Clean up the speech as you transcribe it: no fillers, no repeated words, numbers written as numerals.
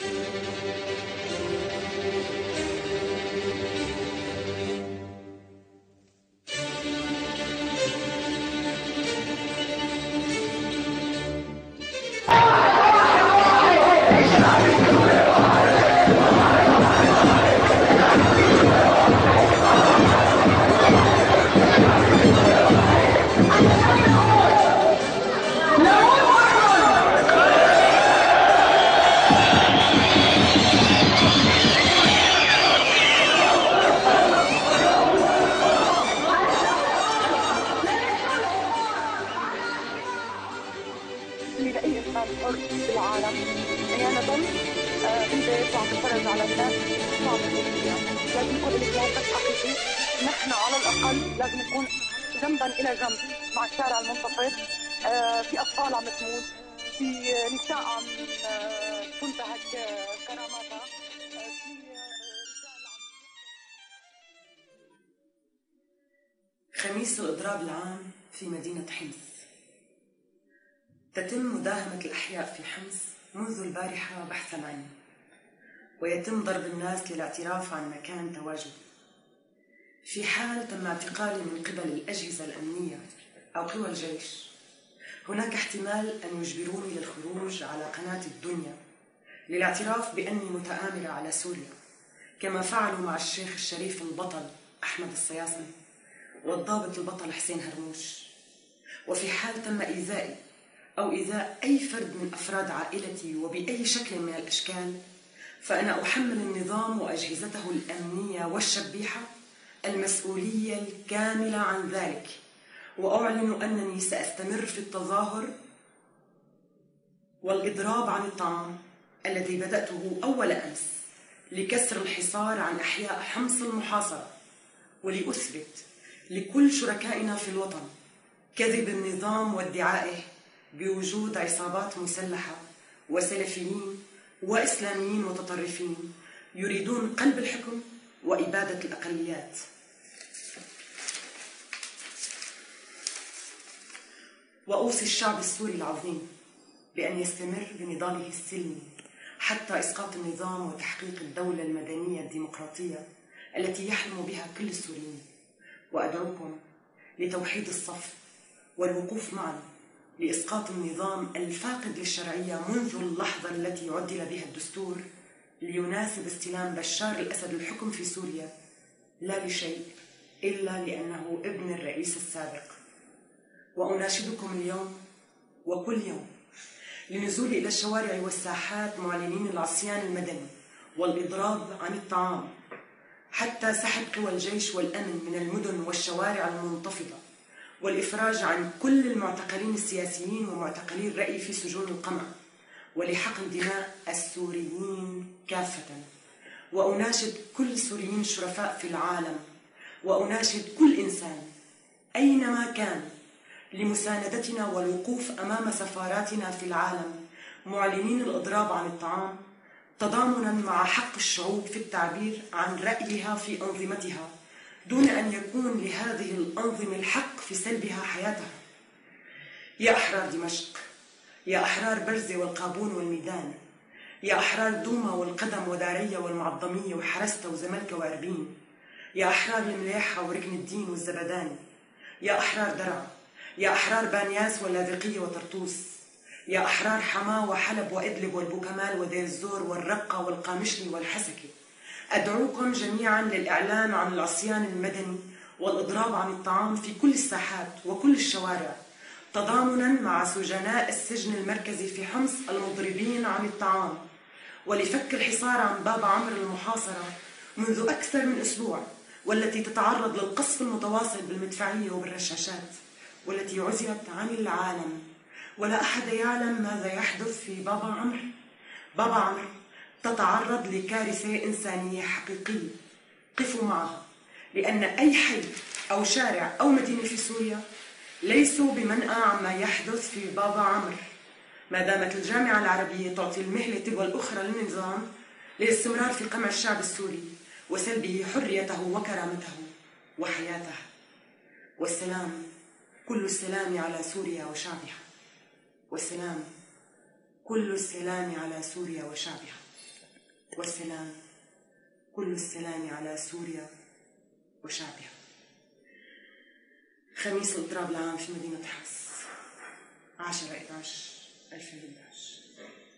في أطفال عم تموت، في نساء عم تنتهك كراماتها، في رجال عم. خميس الإضراب العام في مدينة حمص. تتم مداهمة الأحياء في حمص منذ البارحة بحثا عني، ويتم ضرب الناس للاعتراف عن مكان تواجدي. في حال تم اعتقالي من قبل الأجهزة الأمنية أو قوى الجيش، هناك احتمال أن يجبروني للخروج على قناة الدنيا للاعتراف بأني متآمرة على سوريا، كما فعلوا مع الشيخ الشريف البطل أحمد الصياصي والضابط البطل حسين هرموش. وفي حال تم إيذائي أو إيذاء أي فرد من أفراد عائلتي وبأي شكل من الأشكال، فأنا أحمل النظام وأجهزته الأمنية والشبيحة المسؤولية الكاملة عن ذلك، وأعلن أنني سأستمر في التظاهر والإضراب عن الطعام الذي بدأته أول أمس لكسر الحصار عن أحياء حمص المحاصرة، ولأثبت لكل شركائنا في الوطن كذب النظام وادعائه بوجود عصابات مسلحة وسلفيين وإسلاميين متطرفين يريدون قلب الحكم وإبادة الأقليات. وأوصي الشعب السوري العظيم بأن يستمر بنضاله السلمي حتى إسقاط النظام وتحقيق الدولة المدنية الديمقراطية التي يحلم بها كل السوريين. وأدعوكم لتوحيد الصف والوقوف معا لإسقاط النظام الفاقد للشرعية منذ اللحظة التي عدل بها الدستور ليناسب استلام بشار الأسد الحكم في سوريا، لا لشيء إلا لأنه ابن الرئيس السابق. وأناشدكم اليوم وكل يوم للنزول إلى الشوارع والساحات معلنين العصيان المدني والإضراب عن الطعام، حتى سحب قوى الجيش والأمن من المدن والشوارع المنتفضة، والإفراج عن كل المعتقلين السياسيين ومعتقلي الرأي في سجون القمع، ولحقن دماء السوريين كافة. وأناشد كل السوريين الشرفاء في العالم، وأناشد كل إنسان أينما كان لمساندتنا والوقوف أمام سفاراتنا في العالم معلنين الإضراب عن الطعام، تضامنا مع حق الشعوب في التعبير عن رأيها في أنظمتها دون أن يكون لهذه الأنظمة الحق في سلبها حياتها. يا أحرار دمشق، يا أحرار برزة والقابون والميدان، يا أحرار دوما والقدم ودارية والمعظمية وحرستة وزملكة وأربين، يا أحرار المليحة وركن الدين والزبداني، يا أحرار درعا، يا أحرار بانياس واللاذقية وطرطوس، يا أحرار حماة وحلب وإدلب والبوكمال ودير الزور والرقة والقامشلي والحسكة، أدعوكم جميعا للإعلان عن العصيان المدني والإضراب عن الطعام في كل الساحات وكل الشوارع، تضامنا مع سجناء السجن المركزي في حمص المضربين عن الطعام، ولفك الحصار عن باب عمرو المحاصرة منذ أكثر من أسبوع، والتي تتعرض للقصف المتواصل بالمدفعية وبالرشاشات، والتي عزلت عن العالم، ولا أحد يعلم ماذا يحدث في بابا عمرو. بابا عمرو تتعرض لكارثة إنسانية حقيقية، قفوا معها، لأن أي حي أو شارع أو مدينة في سوريا ليسوا بمنأى عما يحدث في بابا عمرو، ما دامت الجامعة العربية تعطي المهلة تلو الأخرى للنظام للاستمرار في قمع الشعب السوري وسلبه حريته وكرامته وحياته. والسلام، كل السلام على سوريا وشعبها، والسلام، كل السلام على سوريا وشعبها. والسلام، كل السلام على سوريا وشعبها. خميس الإضراب العام في مدينة حفص 10/11/2011.